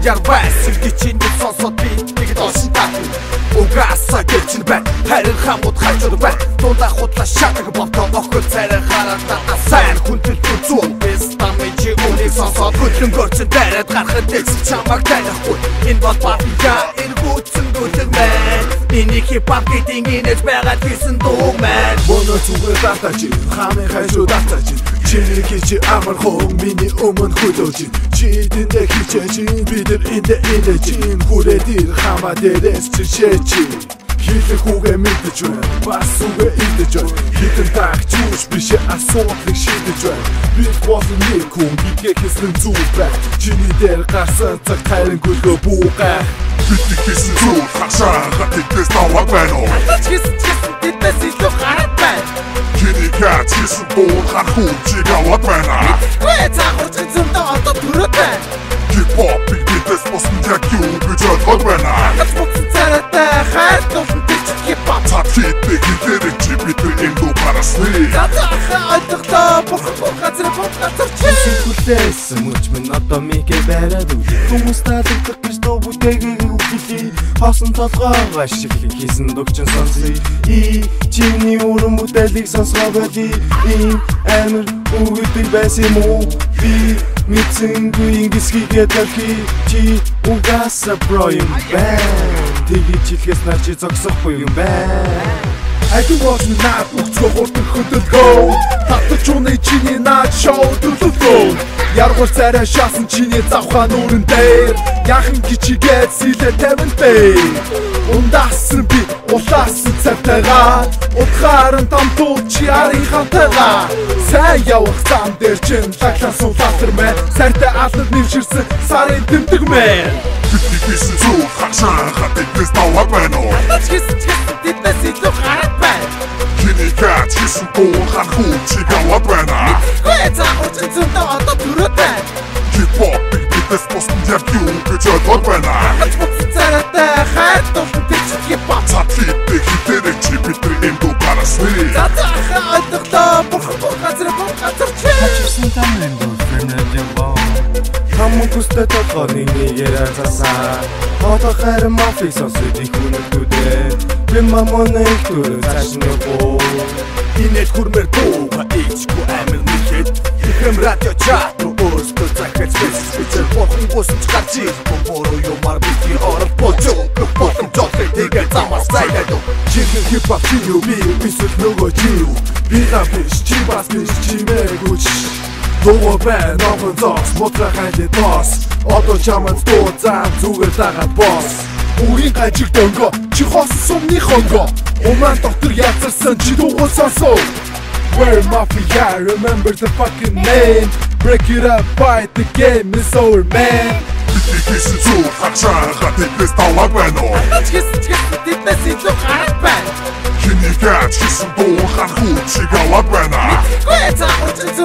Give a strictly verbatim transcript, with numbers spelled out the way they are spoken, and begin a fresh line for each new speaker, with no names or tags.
Ярвай сэлги чиний сонсоод би нэг доош татна Угаасаа гэлчин бай харин хамууд хажууд бай Дундаа худлаа шатаг бовтоо охол царай харагдаа сайн хүндэл зүг бис тамжи үнийг сонсоод хөдлөнгөрцөн дараад гарахад дэцэг чамаг тайлахгүй Энэ бол папика энэ хүчэн гүлэг мэн Миний хип-хоп гэдэг инээж байгаа тийсэн дуу мэн
Моно зүгээр датаж хамын хажуу датаж Чиний чи амар хог миний өмнө хөлөөж Чи тэндэ хичээж бид эндэ эндэ чин хүрээд ир хамаа дээрээс чи шээч Хийх үгээ мэдэж байна бас үгээ идэж байна Хитэн тагч юуш биш асуудлыг шийдэж байна Бид болсон нэг хүн гэдгээ хэсрэн зүг бай Чиний дээр гарсан цаг тайран гөлгөө буугай Бидний хийсэн зүйл хашаа хатэгдээс таваг байна уу
Хатач хийсэн хийсэн тэднээс илүү гараад байна
Чиний кат хийсэн дуу харахуу чиг аваад байна
Гээ цаахурч зөндөө одоо төрөөд байна
Хип-хопыг бидэс босон яг юу гэж бодож байна
Хатач буцсан царайтай хайр тулан тэгчих хип-хоп
Цад хийдэг хилэрэг чи бидний энэ дуу парасны
Задахаа ойлголоо бурхан бүр газар бүр газар чи
Хүлээсэн мөч минь одоо мигээ бариад үгүй Хүмүүс таалагдах гэж дуу бүтээгийг үхэлээ Хосон толгоогоо шиг хийсэн дөгчин сонсъё И чиний өрөн бүтээлийг сонсгоо боли Ийм амир үгүйдэг байсан юм уу Би мэдсэнгүй ингэсгийгээ тархи Чи угаасаа бро юм байна Тэгэж хэлхээс нар чи зогсохгүй юм байна
Айду болж наад үхцгөө хурдан хөдөлгөө Татаж уны чиний наад шоу төлөвлөө Яргуул царай шаасан чиний завхаа нүрэн дээр Яхан гिचигээд сэлэ тавин дээр Ундаасан би улаасан цартайгаа Утгааран тамтууд чи арын хантайгаа Сайн явах зам дээр чин лаглан суулаатар мэ Сайртай алнад нэвширсэн сарын тэмдэг мэ Бидний хийсэн зүйл хашаа хатэгдээс таваг байна уу
Хатач хийсэн хийсэн тэднээс илүү гараад байна
Чиний кат хийсэн дуу харахуу чиг аваад байна
Гээ цаахурч зөндөө одоо төрөөд байна
Хип-хопыг бидэс босон яг юу гэж бодож байна
Хатач буцсан царайтай хайр тулан тэгчих хип-хоп
Цад хийдэг хилэрэг чи бидний энэ дуу парасны
Задахаа ойлголоо бурхан бүр газар бүр газар чи
Хачсан тамлын дуу фэнэдэн боо Хамон күстэй толгойн нэгээр азасаа Хото хайр мафик сонсод их үнэлтүүдээ Би мамоны их дүр цааш нөгөө
Инээд хүрмээр дууга ичгүй амир нэхэд Ихэм радио чат өөрсдөө захиж бэсчээ Бурхан гусч гарч ирэх буруу юмар бидний орол болжоо Бурхан жолтой тэгээ замаас зайдаа
Чихэн хип-хоп чи юу би бисэл нөгөө чи юу Би га биш чи бас биш чи мэрэгүүч Дууга бай номон зоос мутра хайде тос Одоо чамд дуу зам зүгээр дагаад босс Үгийн гажиг дөнгө чи хос сумны хонго Уман доктор яцарсан чи дууга сонсоо We're mafia, remember the fucking name Break it up, fight the game, it's over man Бидний хийсэн зүйл хашаа хатэгдээс таваг байна уу
Хатач хийсэн хийсэн тэднээс илүү гараад байна
Чиний кат хийсэн дуу харахуу чиг аваад байна
Гээ цаахурч